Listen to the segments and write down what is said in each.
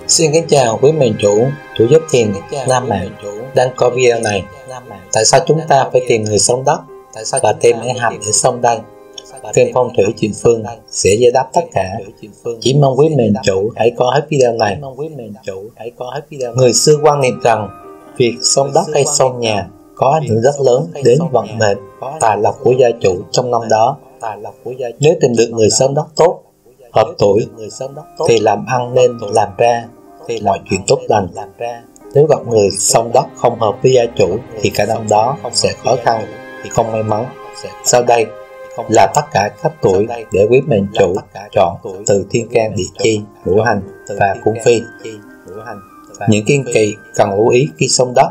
Xin kính chào quý mệnh chủ giúp thiền Nam Mạng đang coi video này. Tại sao chúng ta phải tìm người sống đất và tìm ai hầm để sống đây? Kênh Phong Thủy Chuyện Phương sẽ giải đáp tất cả. Chỉ mong quý mệnh chủ hãy coi hết video này. Người xưa quan niệm rằng việc sống đất hay sống nhà có ảnh hưởng rất lớn đến vận mệnh, tài lộc của gia chủ trong năm đó. Nếu tìm được người sống đất tốt, hợp tuổi thì làm ăn nên làm ra mọi chuyện tốt lành. Nếu gặp người sống đất không hợp với gia chủ thì cả năm đó sẽ khó khăn, không may mắn. Sau đây là tất cả các tuổi để quý mệnh chủ chọn từ thiên can địa chi, ngũ hành và cung phi. Những kiêng kỵ cần lưu ý khi sống đất.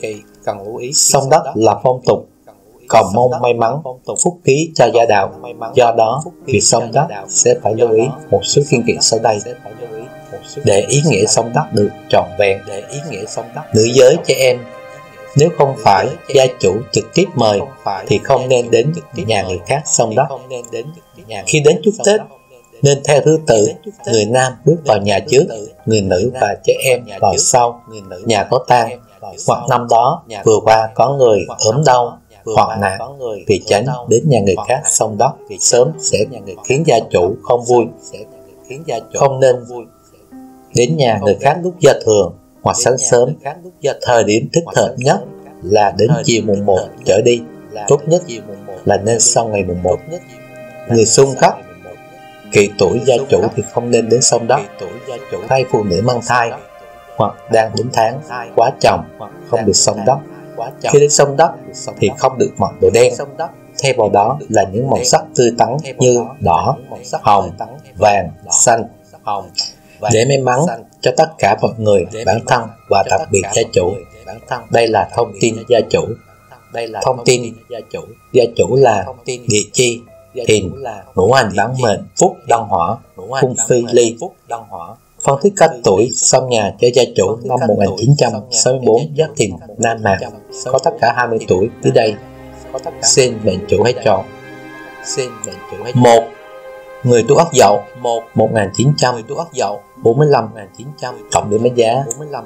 Sống đất là phong tục cầu mong may mắn, phúc khí cho gia đạo. Do đó, việc sống đất sẽ phải lưu ý một số kiêng kỵ sau đây để ý nghĩa sống đất được trọn vẹn. Nữ giới trẻ em, nếu không phải gia chủ trực tiếp mời thì không nên đến nhà người khác sống đất. Khi đến chúc Tết nên theo thứ tự, người nam bước vào nhà trước, người nữ và trẻ em vào sau. Nhà có tang hoặc năm đó vừa qua có người ốm đau hoặc nạn, vì tránh đến nhà người khác sống đất sớm sẽ khiến gia chủ không vui. Không nên đến nhà người khác lúc giao thừa hoặc sáng sớm. Thời điểm thích hợp nhất là đến chiều mùng 1 trở đi, tốt nhất là nên sau ngày mùng 1. Người xung khắc kỵ tuổi gia chủ thì không nên đến sông đất. Hay phụ nữ mang thai hoặc đang đến tháng quá chồng không được sông đất. Khi đến sông đất thì không được mặc đồ đen, thay vào đó là những màu sắc tươi tắn như đỏ, hồng, vàng, xanh, để may mắn cho tất cả mọi người, bản thân và đặc biệt gia chủ. Đây là thông tin gia chủ. Thông tin gia chủ là địa chi, thìn, ngũ hành bản mệnh, phúc đăng hỏa, cung phi ly. Phân tích cách tuổi xong nhà cho gia chủ năm 1964 Giáp Thìn Nam Mạng có tất cả 20 tuổi dưới đây. Xin mệnh chủ hãy chọn. 1. Người tuổi Ất Dậu 1945, cộng điểm đánh giá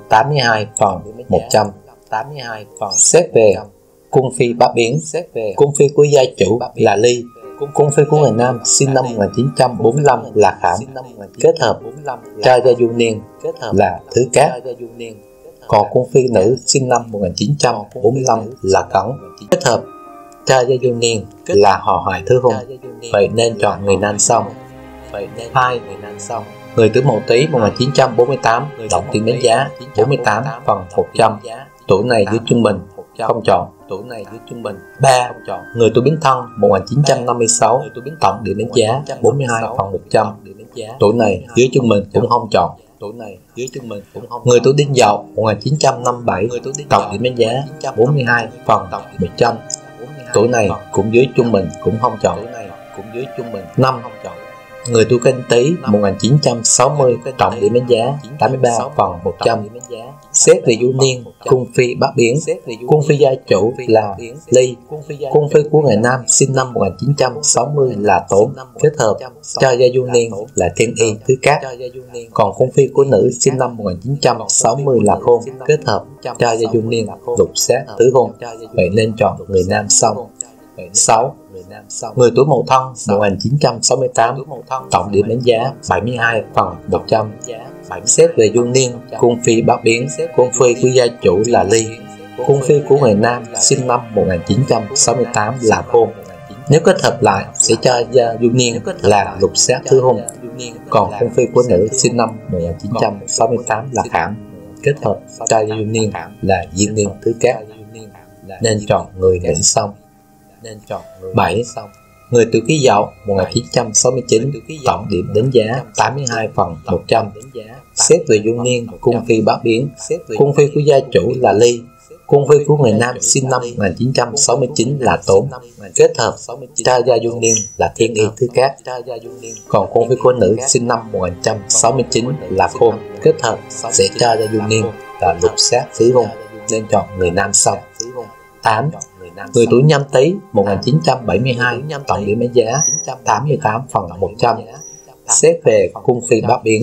82/100. Xét về cung phi bát biến, cung phi của gia chủ là ly, cung phi của người nam sinh năm 1945 là khảm, kết hợp trai gia du niên là thứ cát. Còn cung phi nữ sinh năm 1945 là cấn, kết hợp trai gia du niên là họ hoài thứ hung. Vậy nên chọn người nam xong. 2. Người tuổi Mậu Tý 1948, tổng điểm đánh giá 48/100. Tuổi này dưới trung bình, không chọn. 3. Người tuổi Bính Thân 1956, tổng điểm đánh giá 42/100. Tuổi này dưới trung bình, cũng không chọn. Người tuổi Đinh Dậu 1957, tổng điểm đánh giá 42/100. Tuổi này cũng dưới trung bình, cũng không chọn. 5. Người tuổi Canh Tý 1960, tổng điểm đánh giá 83/100. Xét về du niên, cung phi bát biến, cung phi gia chủ là ly, cung phi của người nam sinh năm 1960 là tốn, kết hợp cho gia du niên là thiên y thứ cát. Còn cung phi của nữ sinh năm 1960 là khôn, kết hợp cho gia du niên lục sát tứ hung. Vậy nên chọn người nam xong. 6. Người tuổi Mậu Thân 1968, tổng điểm đánh giá 72/100. Xét về du niên, cung phi bát biến, cung phi của gia chủ là ly, cung phi của người nam sinh năm 1968 là khôn. Nếu kết hợp lại sẽ cho gia du niên là lục sát thứ hung. Còn cung phi của nữ sinh năm 1968 là khảm, kết hợp cho gia du niên là diên niên thứ cát. Nên chọn người nữ xong. 7. Người tuổi Kỷ Dậu 1969, tổng điểm đánh giá 82/100. Xét về du niên, cung phi bát biến, cung phi của gia chủ là ly, cung phi của người nam sinh năm 1969 là tốn, kết hợp cho gia du niên là thiên y thứ cát. Còn cung phi của nữ sinh năm 1969 là khôn, kết hợp sẽ cho gia du niên là lục sát tứ hung. Nên chọn người nam xong. 8. Người tuổi Nhâm Tý 1972, tổng điểm đánh giá 88/100. Xét về cung phi bát biến,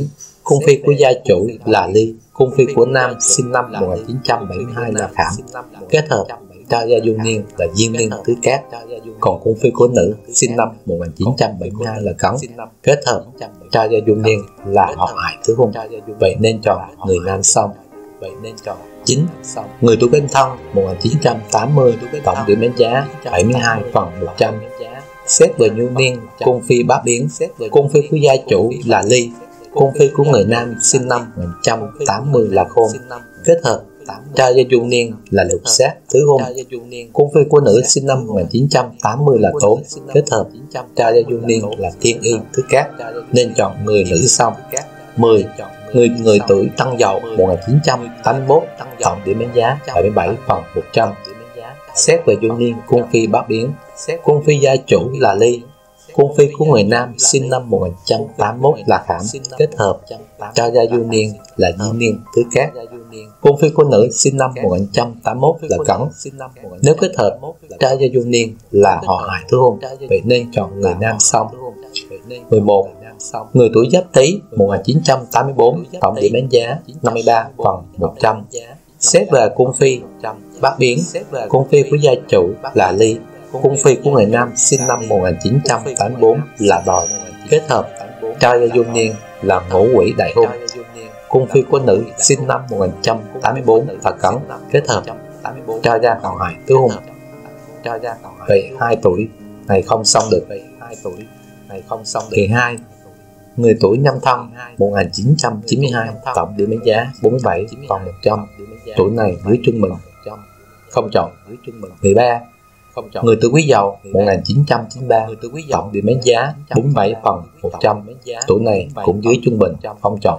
Cung phi của gia chủ là Ly. Cung phi của nam sinh năm 1972 là Khảm. Kết hợp cho gia du niên là Diên niên tứ cát. Còn cung phi của nữ sinh năm 1972 là Cấn. Kết hợp cho gia du niên là họ Hải tứ hôn. Vậy nên chọn người nam xong. 9. Người tuổi Bính Thân 1980, tổng điểm đánh giá 72/100. Xét về nhu niên, cung phi bát biến. Cung phi của gia chủ là Ly. Cung phi của người nam sinh năm 1980 là Khôn. Kết hợp cho gia du niên là Lục Sát tứ hôn. Cung phi của nữ sinh năm 1980 là Tốn. Kết hợp cho gia du niên là Thiên Y tứ cát. Nên chọn người nữ xong. 10. Người tuổi Tân Dậu 1981, tổng điểm đánh giá 77/100. Xét về du niên, cung phi bát biến. Cung phi gia chủ là Ly. Cung phi của người nam sinh năm 1981 là Khảm. Kết hợp cho gia du niên là Diên niên tứ cát. Cung phi của nữ sinh năm 1981 là Cấn. Nếu kết hợp cho gia du niên là họ Hải tứ hôn. Vậy nên chọn người nam xong. 11. Người tuổi Giáp Tý 1984, tổng điểm đánh giá 53/100. Xét về cung phi bát biến. Cung phi của gia chủ là Ly. Cung phi của người nam sinh năm 1984 là Đòi. Kết hợp cho gia du niên là Ngũ Quỷ đại hôn. Cung phi của nữ sinh năm 1984 là Cấn. Kết hợp cho gia họ Hải tứ hôn. Vậy 2 tuổi này không xong được. Thì 2. Người tuổi Nhâm Thân 1992, tổng điểm đánh giá 47/100. Tuổi này dưới trung bình, không chọn. 13. Người tuổi Quý Dậu 1993, tổng điểm đánh giá 47/100. Tuổi này cũng dưới trung bình, không chọn.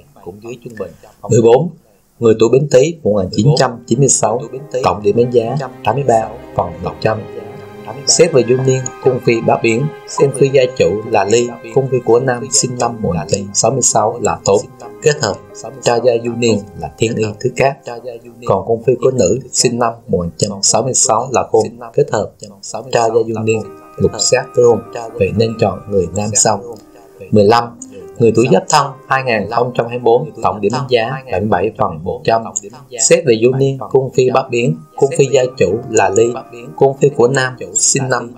14. Người tuổi Bính Tý 1996, tổng điểm đánh giá 83/100. Xét về du niên, cung phi bát biến. Cung phi gia chủ là Ly. Cung phi của nam sinh năm 1966 là Tốn. Kết hợp cho gia du niên là Thiên Y tứ cát. Còn cung phi của nữ sinh năm 1966 là Khôn. Kết hợp cho gia du niên Lục Sát tứ hôn. Vậy nên chọn người nam xong. 15. Người tuổi Giáp Thân 2024, tổng điểm đánh giá 77/100. Xét về du niên, cung phi bát biến. Cung phi gia chủ là Ly. Cung phi của nam sinh năm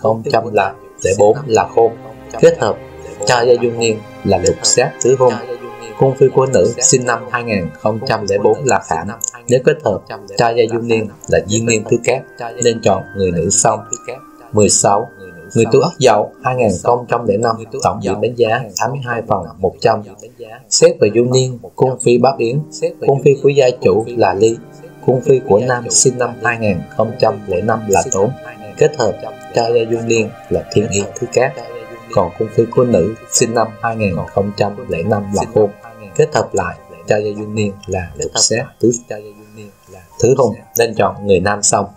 2004 là Khôn. Kết hợp cho gia du niên là Lục Sát tứ hôn. Cung phi của nữ sinh năm 2004 là Khảm. Nếu kết hợp cho gia du niên là Diên niên tứ cát, nên chọn người nữ xong. 16. Người tuổi Ất Dậu 2005, tổng điểm đánh giá 82/100. Xét về du niên, cung phi bát biến. Cung phi của gia chủ là Ly. Cung phi của nam sinh năm 2005 là Tốn. Kết hợp cho gia du niên là Thiên Y tứ cát. Còn cung phi của nữ sinh năm 2005 là Khôn. Kết hợp lại cho gia du niên là Lục Sát tứ hôn, nên chọn người nam xong.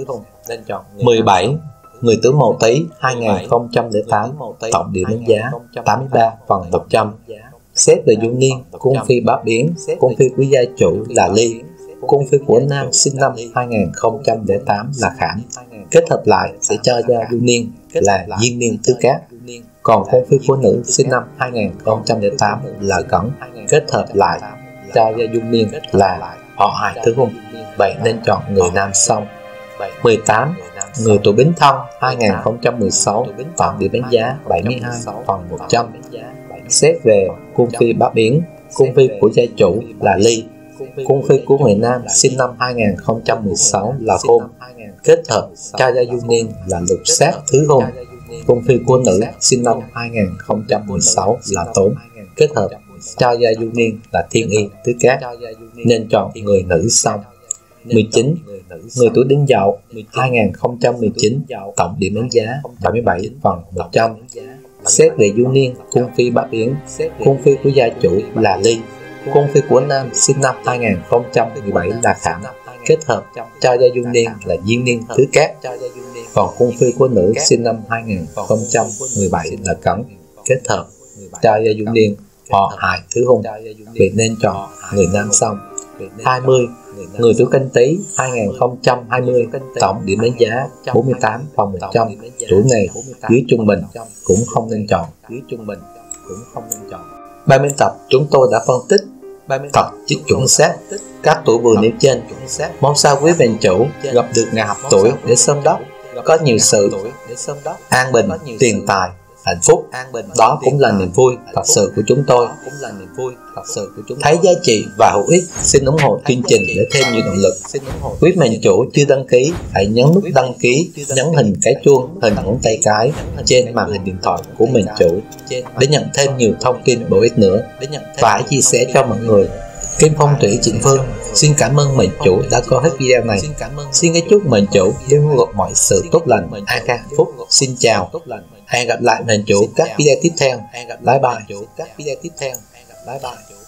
17. Người tuổi Mậu Tý 2008, tổng điểm đánh giá 83/100. Xét về du niên, cung phi bát biến. Cung phi của gia chủ là Ly. Cung phi của nam sinh năm 2008 là Khảm. Kết hợp lại sẽ cho gia du niên là Diên niên tứ cát. Còn cung phi của nữ sinh năm 2008 là Cấn. Kết hợp lại cho gia du niên là họ Hải tứ hôn. Vậy nên chọn người nam xong. 18. Người tuổi Bính Thân 2016, tổng điểm đánh giá 72/100. Xét về cung phi bát biến. Cung phi của gia chủ là Ly. Cung phi của người nam sinh năm 2016 là Khôn. Kết hợp cho gia du niên là Lục Sát tứ hôn. Cung phi của nữ sinh năm 2016 là Tốn. Kết hợp cho gia du niên là Thiên Y tứ cát, nên chọn người nữ xong. 19. Người tuổi Đinh Dậu 2019, tổng điểm đánh giá 77/100. Xét về du niên, cung phi bát biến. Cung phi của gia chủ là Ly. Cung phi của nam sinh năm 2017 là Khảm. Kết hợp cho gia du niên là Diên niên tứ cát. Còn cung phi của nữ sinh năm 2017 là Cấn. Kết hợp cho gia du niên họ Hải tứ hôn. Vậy nên chọn người nam xong. 20. Người tuổi Canh Tý 2020, tổng điểm đánh giá 48/100. Tuổi này dưới trung bình, cũng không nên chọn. 30 tập chúng tôi đã phân tích thật chuẩn xác các tuổi vừa nêu trên. Mong sao quý mệnh chủ gặp được ngày hợp tuổi để sum đốc có nhiều sự an bình, tiền tài, hạnh phúc. Đó cũng là niềm vui thật sự của chúng tôi. Thấy giá trị và hữu ích, xin ủng hộ chương trình để thêm nhiều động lực. Quý mệnh chủ chưa đăng ký, hãy nhấn nút đăng ký, nhấn hình cái chuông, hình ngón tay cái trên màn hình điện thoại của mệnh chủ để nhận thêm nhiều thông tin bổ ích nữa, và hãy chia sẻ cho mọi người. Kim Phong Thủy Trịnh Phương xin cảm ơn mệnh chủ đã coi hết video này. Xin kính chúc mệnh chủ luôn gặp mọi sự tốt lành, an khang hạnh phúc. Xin chào, hẹn gặp lại mệnh chủ các video tiếp theo. Bye bye.